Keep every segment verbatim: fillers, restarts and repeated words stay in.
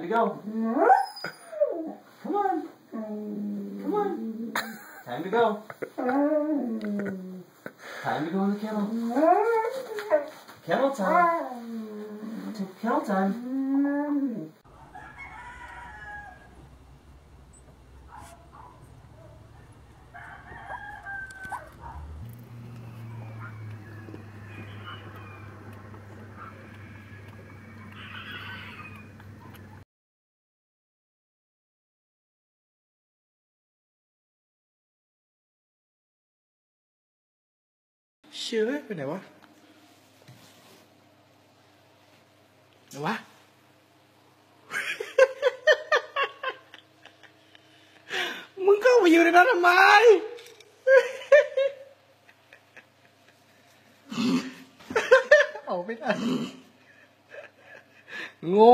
to go. Come on. Come on. Time to go. Time to go in the kennel. Kennel time. Kennel time. Chưa ấy, bênไหนวะไหนวะ มึงเข้าไปอยู่ในนั้นทำไม ออกไม่ได้โง่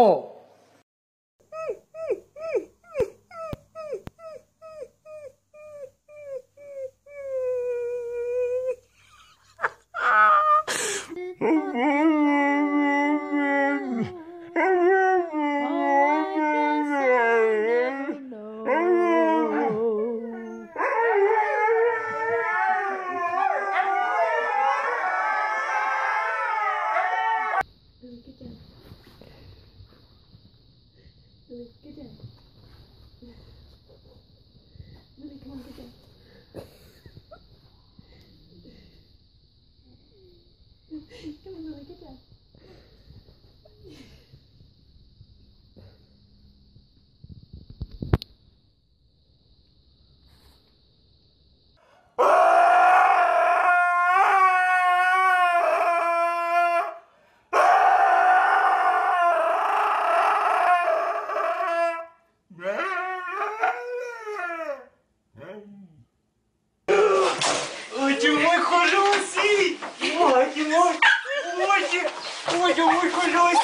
Ой, мой хороший! Ой, ой, ой, мой хороший!